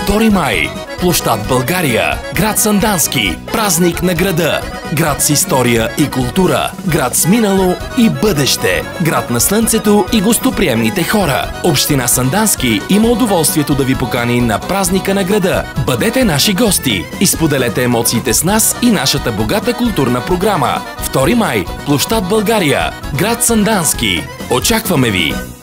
2 май. Площад България. Град Сандански. Празник на града. Град с история и култура. Град с минало и бъдеще. Град на слънцето и гостоприемните хора. Община Сандански има удоволствието да ви покани на празника на града. Бъдете наши гости и споделете емоциите с нас и нашата богата културна програма. 2 май. Площад България. Град Сандански. Очакваме ви!